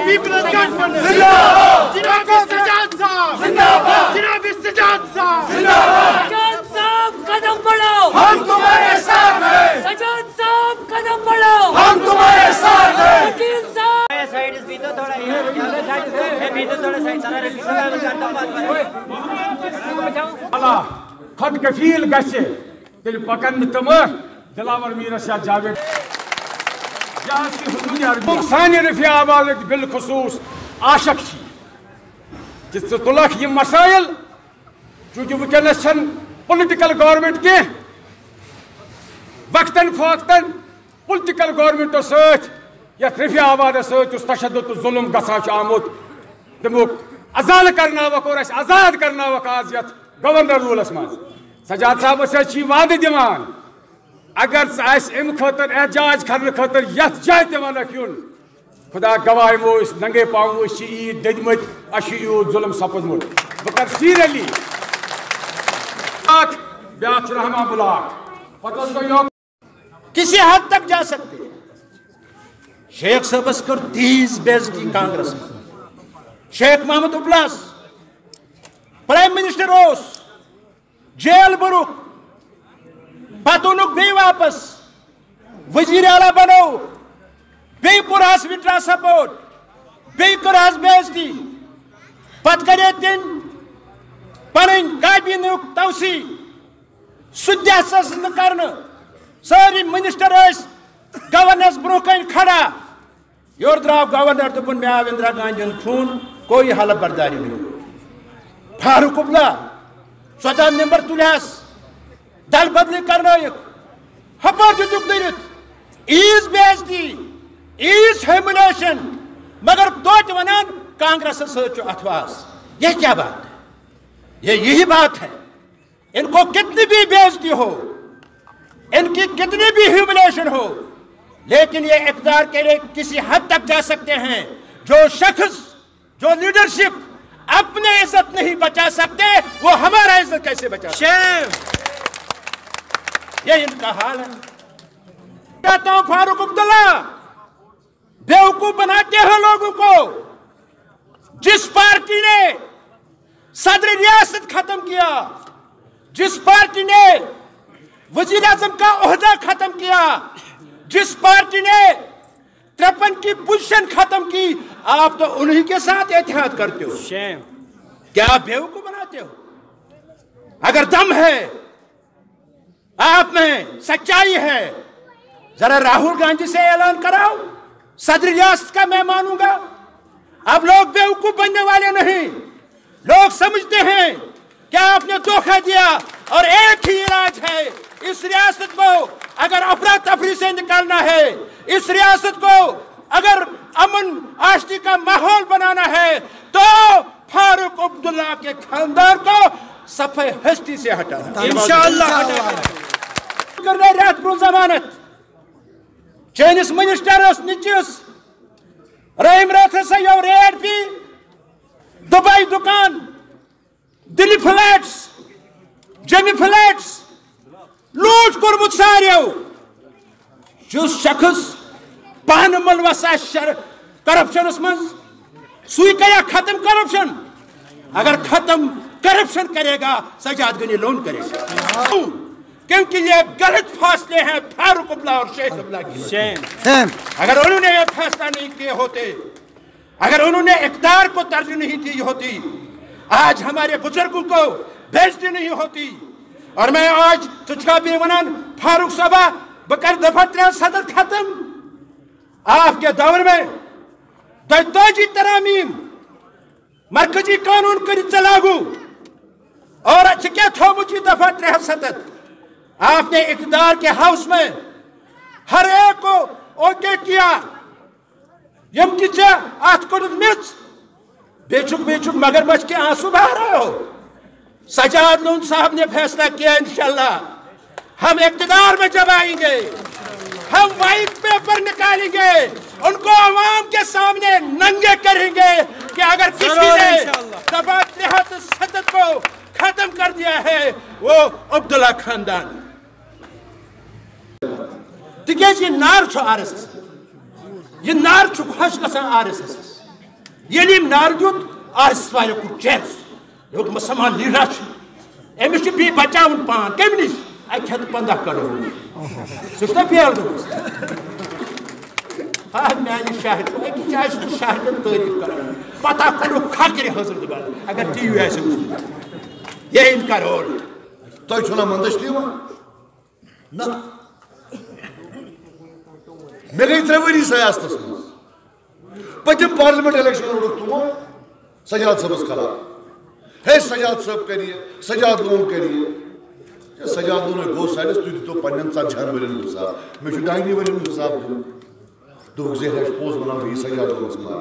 Peoples government جناب سجاد صاحب جناب سجاد صاحب سجاد صاحب قدم بڑھاؤ ہم تمہارے ساتھ ہیں سجاد صاحب قدم بڑھاؤ ہم تمہارے ساتھ ہیں وکیل صاحب خود کفیل گھے تیل پکن تم دلاور میرس یا جاوید سانہ رفیع آباد بالخصوص عاشق تلک یہ مسائل چونکہ ونکس پولیٹیکل گورنمنٹ کی وقتاً فوقتاً پولیٹیکل گورنمنٹو ست یت رفیع آباد ست تشدد تو ظلم گژھان آمت تمیک آزاد کرناوک اور آزاد کرناوک آز یت گورنر رولس مز سجاد صاحب چھ وعدہ دیوان اگر ام خاطر احتجاج کرنے خاطر یت جائے تہ ونک یون خدا گواہ مو ننگے پاؤں عید ددمت یوت ظلم سپدمت بہ کر سیریلی بیاکھ رحمہ بلاک کسی حد تک جا سکتے شیخ صاحبس کر تیز بےزتی کانگریس میں شیخ محمد ابلاس پرائم منسٹر اس جیل برک پتہ اونک بی واپس وزیر اعلیٰ بنو بی کورہس وٹرا سپورٹ بی کورہس بےزتی پتہ کرے تم پن کابینہ توسیع سہس نکرن ساری منسٹر گورنرس برو کن کھڑا یور درو گورنر دپن مے آو اندرا گاندھی فون کوئی حلف برداری نہیں فاروق عبداللہ 14 نمبر تلہس دل بدلی کرنائک ہپار دتک درت ایز بےزتی ایز ہیوملیشن مگر توتہ ونان کانگریس ست اتواس یہ کیا بات ہے یہ یہی بات ہے ان کو کتنی بھی بےزتی ہو ان کی کتنی بھی ہیوملیشن ہو لیکن یہ اقتدار کے لیے کسی حد تک جا سکتے ہیں جو شخص جو لیڈرشپ اپنے عزت نہیں بچا سکتے وہ ہمارا عزت کیسے بچا سکتے یہ ان کا حال ہے کہتا ہوں فاروق عبداللہ بیوقوف بناتے ہیں لوگوں کو جس پارٹی نے صدر ریاست ختم کیا جس پارٹی نے وزیر اعظم کا عہدہ ختم کیا جس پارٹی نے 53 کی پوزیشن ختم کی آپ تو انہی کے ساتھ اتحاد کرتے ہو کیا آپ بیوقوف بناتے ہو اگر دم ہے آپ میں سچائی ہے ذرا راہل گاندھی سے اعلان کراؤ صدر ریاست کا میں مانوں گا اب لوگ بیوقوف بننے والے نہیں لوگ سمجھتے ہیں کیا آپ نے دھوکہ دیا اور ایک ہی علاج ہے اس ریاست کو اگر افراتفری سے نکالنا ہے اس ریاست کو اگر امن آشتی کا ماحول بنانا ہے تو فاروق عبداللہ کے خاندان کو صفحہ ہستی سے ہٹانا انشاءاللہ کرنے رات برو ضمانت چینس منسٹرس نچس رحم رات سے یو ریڈ پی دبئی دکان دلی فلیٹس جمی فلیٹس لوٹ کورمت ساریو جس شخص پان ملوث کرپشنس من سوئی کیا ختم کرپشن اگر ختم کرپشن کرے گا سجاد غنی لون کرے گا کیونکہ یہ غلط فاصلے ہیں فاروق عبداللہ اور شیخ عبداللہ کی اگر انہوں نے یہ فیصلہ نہیں کیے ہوتے اگر انہوں نے اقتدار کو ترجیح نہیں دی ہوتی آج ہمارے بزرگوں کو بےزتی نہیں ہوتی اور میں آج تجھ کا بھی ونان فاروق صاحبہ بکر دفعہ 63 ختم آپ کے دور میں 22 ترامیم مرکزی قانون کر لاگو اور کیا تھو مجھے دفعہ 63 آپ نے اقتدار کے ہاؤس میں ہر ایک کو اوکے کیا یم کی آت کڑت مچ بیچک مگر بچ کے آنسو بہا رہے ہو سجاد لون صاحب نے فیصلہ کیا انشاءاللہ ہم اقتدار میں جب آئیں گے ہم وائٹ پیپر نکالیں گے ان کو عوام کے سامنے ننگے کریں گے کہ اگر کسی نے دفعہ 63 کو ختم کر دیا ہے وہ عبداللہ خاندان تکیز یہ نار چھو آر ایس ایس یہ نار چھو خوش گسان آر ایس ایس یلیم نار دیت آس والے کو چیس لوگ مسلمان لیڈر امس بی بچاون پان کم نش اکہ 15 کروڑ سہ فیل میانہ شاہد اکہ جائے شاہدن تعریف کر پتہ کرو کھکر حضرت بل اگر ٹی وی آسہ وچھمت یہ ان کروڑ تہ چھنا مندشتی نا مے گئی 3 ؤری سیاستس مز پتم پارلیمنٹ الیکشن روڑک تمو سجاد صبس خلاف ہے سجاد صاحب کریے سجاد لون کریے سجاد لون گو سائڈس تھی دیتو پنن 40 ورین حساب میں 2 ورین حساب دو زہر پوز بنا یہ سجاد لون سمار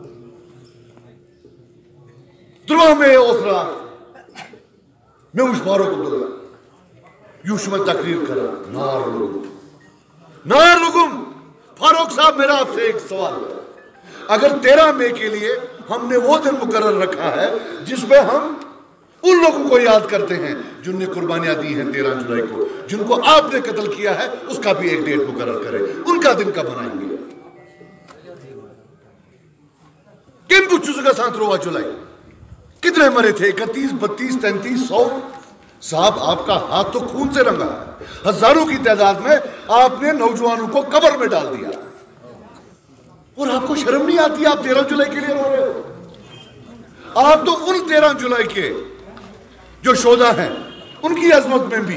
3 میں اوسرا میں وچ فاروق عبداللہ یوشما تقریر کرا نار لگم فاروق صاحب میرا آپ سے ایک سوال ہے اگر 13 مئی کے لیے ہم نے وہ دن مقرر رکھا ہے جس میں ہم ان لوگوں کو یاد کرتے ہیں جن نے قربانیاں دی ہیں 13 جولائی کو جن کو آپ نے قتل کیا ہے اس کا بھی ایک ڈیٹ مقرر کریں ان کا دن کب منائیں گے کن کو چوزگا سان 3 جولائی کتنے مرے تھے 31 32 33 100 صاحب آپ کا ہاتھ تو خون سے رنگا ہے ہزاروں کی تعداد میں آپ نے نوجوانوں کو قبر میں ڈال دیا اور آپ کو شرم نہیں آتی آپ 13 جولائی کے لیے رو رہے ہو آپ تو ان 13 جولائی کے جو شہداء ہیں ان کی عظمت میں بھی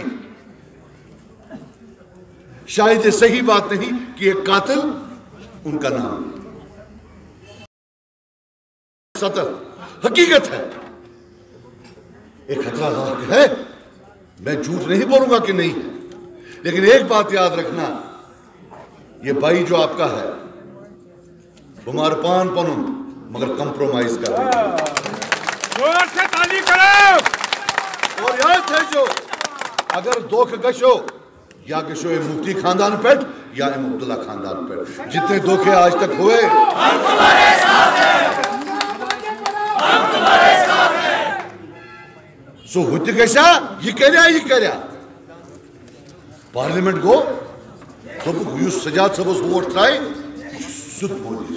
شاید یہ صحیح بات نہیں کہ ایک قاتل ان کا نام سطر حقیقت ہے ایک خطرہ لاحق ہے میں جھوٹ نہیں بولوں گا کہ نہیں ہے لیکن ایک بات یاد رکھنا یہ بھائی جو آپ کا ہے بمار پان پنن مگر کمپرومائز کر رہے زور سے تالی کرو اور یاد ہے جو اگر دھوکہ گشو یا گشو اے مفتی خاندان پیٹ یا اے عبداللہ خاندان پیٹ جتنے دھوکے آج تک ہوئے ہم تمہارے ساتھ ہیں ہم تمہارے ساتھ ہیں سو ہوتی گشا یہ کریا پارلیمنٹ کو تو یوس سجاد صبس ووٹ ترائی سد مودی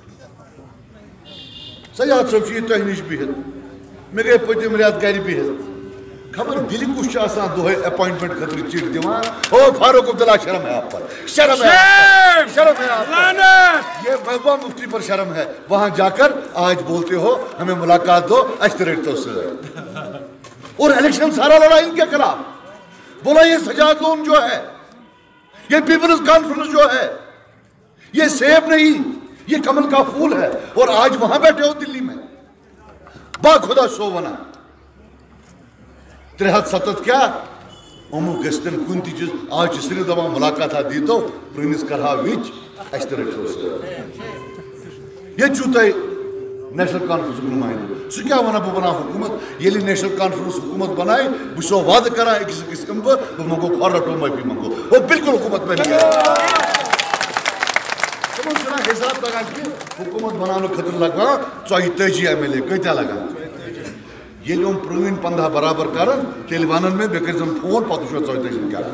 سجاد صاحب چیز تہ نش بہت مے گئی پتم رات گر بہت خبر دل کس آسان دہے اپوائنٹمنٹ خطر چٹ دیوان او فاروق عبداللہ شرم ہے آپ پر شرم ہے شرم ہے آپ پر یہ محبوبہ مفتی پر شرم ہے وہاں جا کر آج بولتے ہو ہمیں ملاقات دو اشتریٹ تو سے اور الیکشن سارا لڑا ان کے خلاف بولا یہ سجاد لون جو ہے یہ پیپلز کانفرنس جو ہے یہ سیب نہیں یہ کمل کا پھول ہے اور آج وہاں بیٹھے ہو دلی میں با خدا سو ونا 3-7 کیا امو گستن کن تی چیز آج صرف دبا ملاقات دی تو پرینس کرہا ویچ اشتریٹ تو سے یہ چوتا ہے نیشنل کانفرنس کو نمائن سو کیا وانا بنا حکومت یہ لی نیشنل کانفرنس حکومت بنائے بسو وعد کرا ایک کس کم پر تو منگو کھارا ٹول میں بھی منگو وہ بالکل حکومت میں نہیں ہے تمہیں سنا حساب لگا کہ حکومت بنانا خطر لگا 34 MLA کہتا لگا یہ لوگ پروین 15 برابر کرن تیلوانن میں بکر زن فون پاتو شو 34 کیا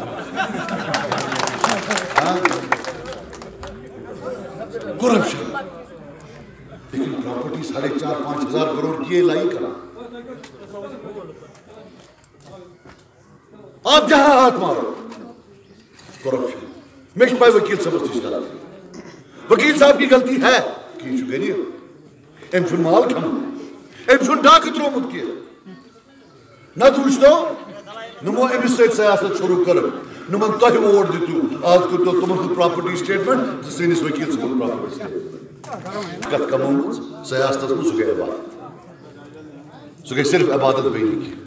کرپشن لیکن پراپرٹی 4.5-5 ہزار کروڑ کی لائی کرا آپ جہاں ہاتھ مارو کرپشن میں پائی وکیل صاحب تیش کرا وکیل صاحب کی غلطی ہے کہ شکریہ امشن مال کھم امشن ڈاک ترومت کیا نہ دوشتو نمو امس سے سیاست شروع کر نمن تہ ووٹ دیتو آج کو تو تمہن پراپرٹی سٹیٹمنٹ سینس وکیل صاحب پراپرٹی سٹیٹمنٹ کت کمومت سیاست میں سہ گئی عبادت سہ گئی صرف عبادت بینی کی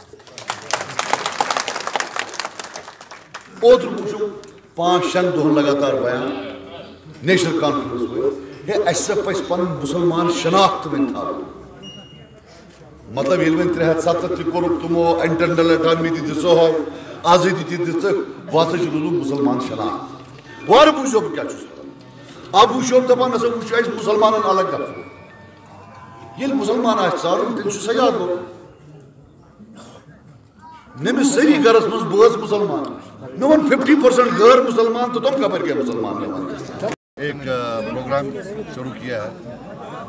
اوتر پوچھو 5-6 دہن لگاتار بیان نیشنل کانفرنس ہوئے یہ ایسا پس پن مسلمان شناخت میں تھا مطلب یہ 3-7 تھی کرو تمو انٹرنل اٹانومی تھی دسو ہو آزادی تھی دسو واسے چلو مسلمان شناخت وار پوچھو کیا چوز آپ وچھو دپان نسا وچھو اس مسلمانن الگ گژھو ییٚلہِ مسلمان آسہِ ژارُن تیٚلہِ چھُ سجاد لون نٔمِس سٲری گرس منٛز بٲژ مسلمان مےٚ ووٚن 50% غٲر مسلمان تو تم کپٲرۍ گٔے مسلمان ایک پروگرام شروع کیا ہے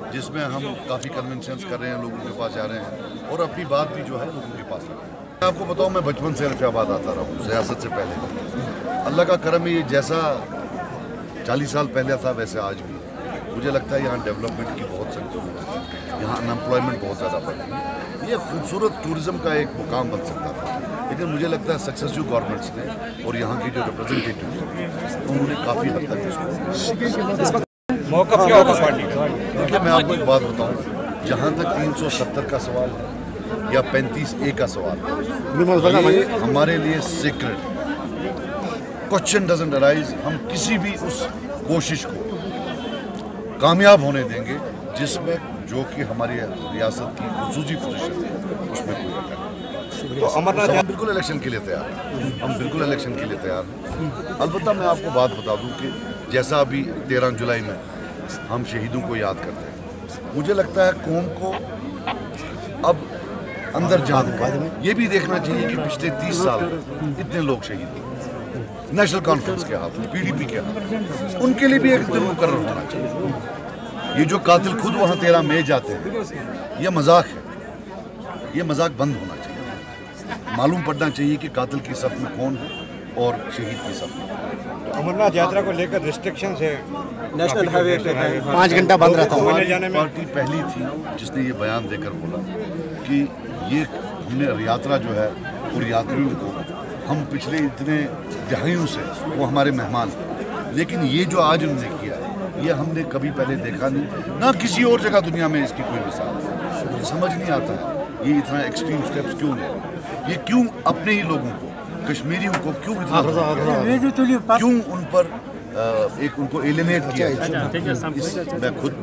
جس میں ہم کافی کنونشنز کر رہے ہیں, لوگوں کے پاس جا رہے ہیں اور اپنی بات بھی جو ہے لوگوں کے پاس رکھ رہے ہیں. میں آپ کو بتاؤں, میں بچپن سے رفیع آباد آتا رہا ہوں, سیاست سے پہلے. اللہ کا کرم ہے, یہ جیسا 40 سال پہلے تھا ویسے آج بھی. مجھے لگتا ہے یہاں ڈیولپمنٹ کی بہت سخت ضرورت ہے, یہاں انمپلائمنٹ بہت زیادہ بڑھ رہی ہے. یہ خوبصورت ٹورزم کا ایک مقام بن سکتا تھا, لیکن مجھے لگتا ہے سکسیسو گورنمنٹس نے اور یہاں کی جو ریپرزنٹیٹیو ہیں انہوں نے کافی حد تک اس کو. دیکھیے, میں آپ کو ایک بات بتاؤں, جہاں تک 370 کا سوال ہے یا 35A کا سوال ہے, یہ ہمارے لیے سیکرٹ. Question doesn't arise. ہم کسی بھی اس کوشش کو کامیاب ہونے دیں گے جس میں جو کہ ہماری ریاست کی خصوصی پوزیشن ہے اس میں کوئی ہم بالکل الیکشن کے لیے تیار ہیں, ہم بالکل الیکشن کے لیے تیار ہیں. البتہ میں آپ کو بات بتا دوں کہ جیسا ابھی 13 جولائی میں ہم شہیدوں کو یاد کرتے ہیں, مجھے لگتا ہے قوم کو اب اندر جان کر یہ بھی دیکھنا چاہیے کہ پچھلے 30 سال اتنے لوگ شہید ہوئے نیشنل کانفرنس کے ہاتھ, PDP کے ہاتھ, ان کے لیے بھی ایک دن مقرر ہونا چاہیے. یہ جو قاتل خود وہاں 13 مئی جاتے ہیں, یہ مذاق ہے, یہ مذاق بند ہونا چاہیے. معلوم پڑنا چاہیے کہ قاتل کی صف میں کون ہے اور شہید کی صف میں. امرناتھ یاترا کو لے کر ریسٹرکشنز ہے, نیشنل ہائی وے 5 گھنٹہ بند رہتا. ہماری پارٹی پہلی تھی جس نے یہ بیان دے کر بولا کہ یہ ہم نے یاترا جو ہے اور یاتریوں کو, ہم پچھلے اتنے دہائیوں سے وہ ہمارے مہمان ہیں, لیکن یہ جو آج انہوں نے کیا ہے یہ ہم نے کبھی پہلے دیکھا نہیں, نہ کسی اور جگہ دنیا میں اس کی کوئی مثال. سمجھ نہیں آتا یہ اتنا ایکسٹریم سٹیپس کیوں لے, یہ کیوں اپنے ہی لوگوں کو, کشمیریوں کو کیوں اتنا, کیوں ان پر ایک ان کو ایلینیٹ کیا ہے. میں خود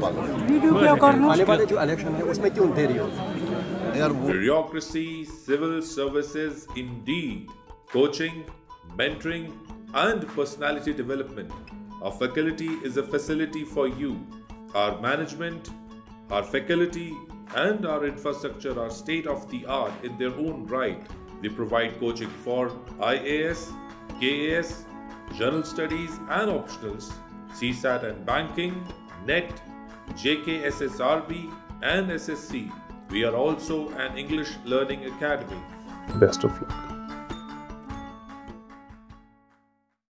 Bureaucracy, civil services, indeed, coaching, mentoring, and personality development. Our faculty is a facility for you. Our management, our faculty, and our infrastructure are state-of-the-art in their own right. We provide coaching for IAS, KAS, General Studies and Optionals, CSAT and Banking, NET, JKSSRB, and SSC. We are also an English Learning Academy. Best of luck.